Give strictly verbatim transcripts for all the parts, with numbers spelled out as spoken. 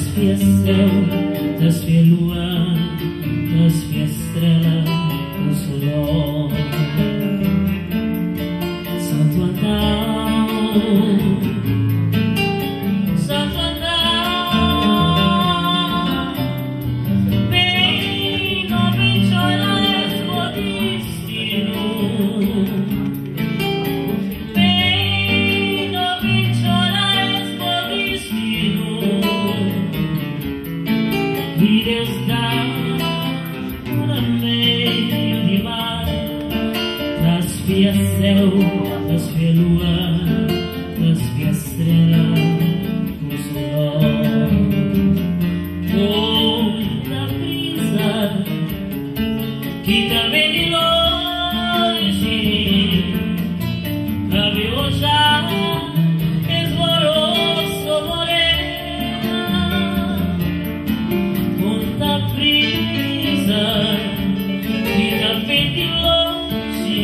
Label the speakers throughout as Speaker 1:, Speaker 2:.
Speaker 1: desfiação, desfia lua, desfia estrela com soló. Santo Antão, Santo Antão, vem no vinciola escodistino. Vides da una meio de mar, desfia céu, desfia lua, desfia estrela com soló. Muita brisa que tá bem de longe, rabiosa, esvoroso, morena. Muita brisa que tá bem de longe,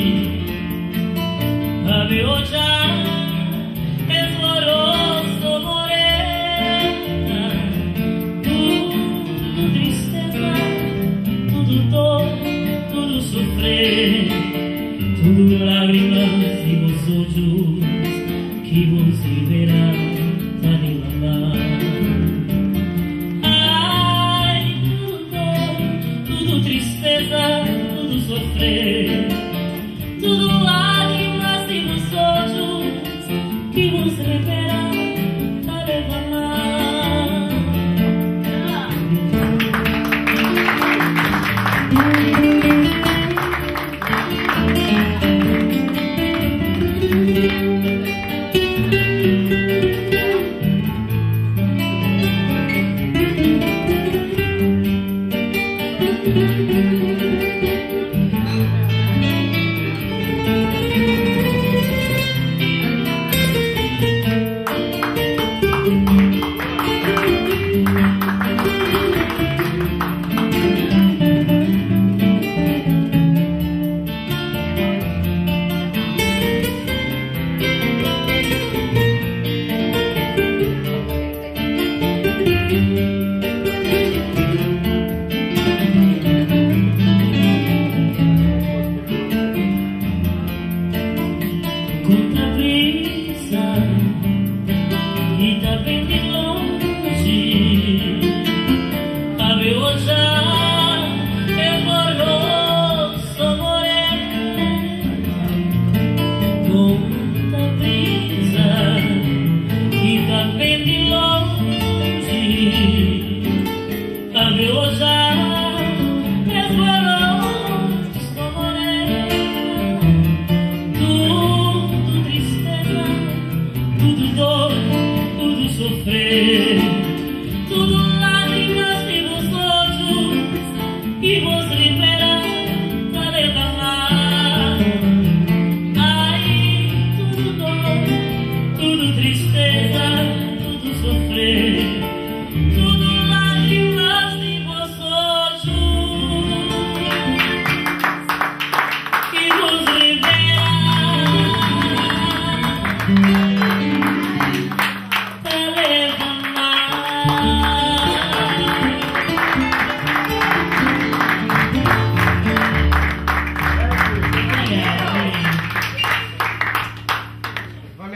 Speaker 1: rabiosa, esvoroso, morena. Tudo tristeza, tudo dor, tudo sofrer, tudo lágrimas e vos olhos que vos liberar da derramar. Ai, tudo dor, tudo tristeza, tudo sofrer, tudo lágrimas e vos olhos que vos liberar da derramar. Conta a brisa que tá bem de longe, rabiosa, esvoroso, morena. Conta a brisa que tá bem de longe, rabiosa, esvoroso, morena. Tudo dor, tudo sofrer, tudo lágrimas e vos olhos que vos liberar da derramar. Ai, tudo dor, tudo tristeza, tudo sofrer, tudo lágrimas e vos olhos que vos liberar.